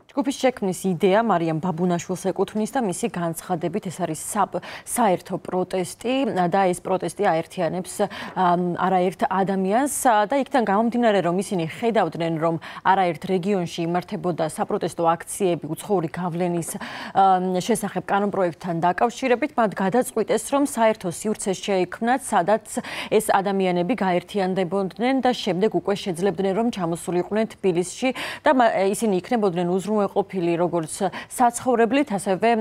ჯგუფის შექმნის იდეა მარიამ ბაბუნაშვილს ეკუთვნის და მისი განცხადებით ეს არის საერთო პროტესტი და ეს პროტესტი აერთიანებს არაერთ ადამიანს და იქიდან გამომდინარე რომ ისინი ხედავდნენ რომ არაერთ რეგიონში იმართებოდა საპროტესტო აქციები უცხოური გავლენის შესახებ კანონპროექტთან დაკავშირებით მათ გადაწყვიტეს რომ საერთო სივრცე შეექმნათ სადაც ეს ადამიანები გაერთიანდებოდნენ და შემდეგ უკვე შეძლებდნენ რომ ჩამოსულიყვნენ თბილისში და ისინი იქნებოდნენ უზრუნველყოფილი როგორც საცხოვრებლით, ასევე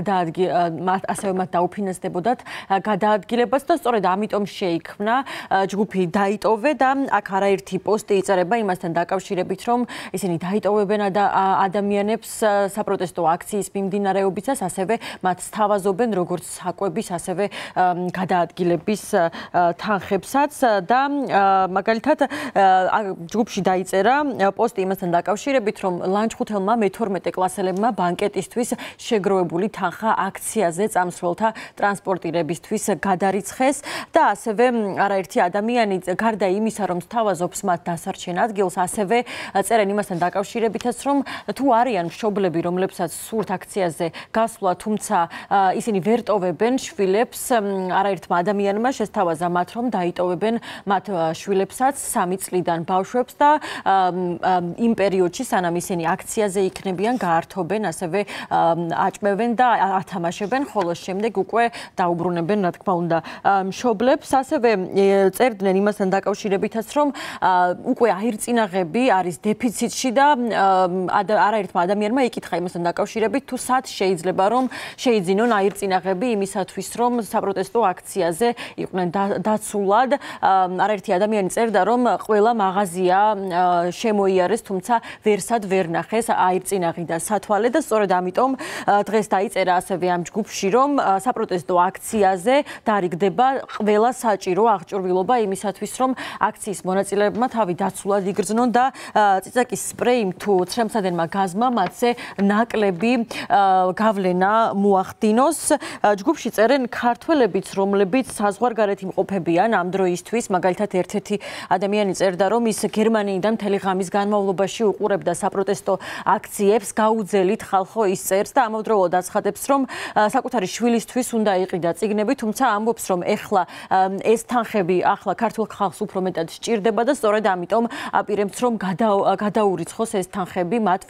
მათ დაუფინანსდებოდათ გადაადგილებას და სწორედ ამიტომ შეიქმნა ჯგუფი დაიტოვე და აქ არაერთი პოსტი იწერება იმასთან დაკავშირებით, რომ ისინი დაიტოვებენ ადამიანებს საპროტესტო აქციის მიმდინარეობისას, ასევე მათ სთავაზობენ როგორც საკვების, ასევე გადაადგილების თანხებსაც და მაგალითად ჯგუფში დაიწერა პოსტი იმასთან დაკავშირებით, რომ ლანჩხუთელმა მე-12 კლასელებმა ბანკეტისთვის შეგროვებული თანხა აქციაზე წამსვლელთა ტრანსპორტირებისთვის გადარიცხეს და ასევე არაერთი ადამიანი გარდა იმისა, რომ სთავაზობს მათ დასარჩენ ადგილს, ასევე წერენ იმასთან დაკავშირებითაც, რომ თუ არიან მშობლები, რომლებსაც სურთ აქციაზე გასვლა, თუმცა ისინი ვერ ტოვებენ შვილებს, არაერთმა ადამიანმა შესთავაზა მათ, რომ დაიტოვებენ მათ შვილებსაც 3 წლიდან ბავშვებს და იმ პერიოდში სანამ ისინი აქციაზე იქნებიან, გაართობენ, ასევე აჭმევენ და ათამაშებენ, ხოლო შემდეგ უკვე დაუბრუნებენ, რა თქმა უნდა, მშობლებს. ასევე წერდნენ იმასთან დაკავშირებითაც, რომ უკვე აირწინაღები არის დეფიციტში და არაერთმა ადამიანმა იკითხა იმასთან დაკავშირებით, თუ სად შეიძლება რომ შეიძინონ აირწინაღები იმისათვის, რომ საპროტესტო აქციაზე იყვნენ დაცულად. არაერთი ადამიანი წერდა, რომ ყველა მაღაზია შემოიარეს, თუმცა ვერსად ვერ ნახეს აირწინაღი და სათვალე და სწორედ ამიტომ დღეს დაიწერა ასევე ამ ჯგუფში, რომ საპროტესტო აქციაზე დარიგდება ყველა საჭირო აღჭურვილობა იმისათვის, რომ აქციის მონაწილეებმა თავი დაცულად იგრძნონ და წიწაკის სპრეიმ თუ ცრემსადენმა გაზმა მათზე ნაკლები გავლენა მოახდინოს. ჯგუფში წერენ ქართველებიც, რომლებიც საზღვარგარეთ იმყოფებიან ამ დროისთვის, მაგალითად ერთ-ერთი ადამიანი წერდა, რომ ის გერმანიიდან მთელი ღამის განმავლობაში უყურებდა საპროტესტო აქციებს, გაუძელით ხალხო ის წერს და ამავდროულად აცხადებს, რომ საკუთარი შვილისთვის უნდა იყიდა წიგნები, თუმცა ამბობს, რომ ეხლა ეს თანხები ახლა ქართულ ხალხს უფრო მეტად სჭირდება და სწორედ ამიტომ აპირებს, რომ გადაურიცხოს ეს თანხები მათ,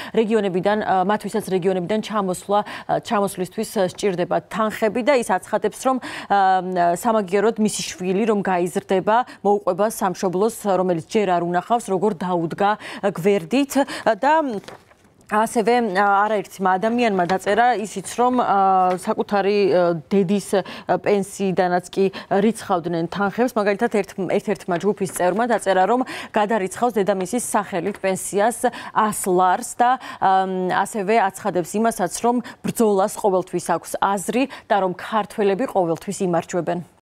ვისაც რეგიონებიდან ჩამოსვლისთვის სჭირდება თანხები და ის აცხადებს, რომ სამაგიეროდ მისი შვილი რომ გაიზრდება, მოუყვება სამშობლოს, რომელიც ჯერ არ უნახავს, როგორ დაუდგა გვერდით და ასევე არაერთმა ადამიანმა დაწერა ისიც, რომ საკუთარი დედის პენსიიდანაც კი რიცხავდნენ თანხებს, მაგალითად ერთ-ერთმა ჯგუფის წევრმა დაწერა, რომ გადარიცხავს დედამისის სახელით პენსიას 100 ლარს და ასევე აცხადებს იმასაც, რომ ბრძოლას ყოველთვის აქვს აზრი და რომ ქართველები ყოველთვის იმარჯვებენ.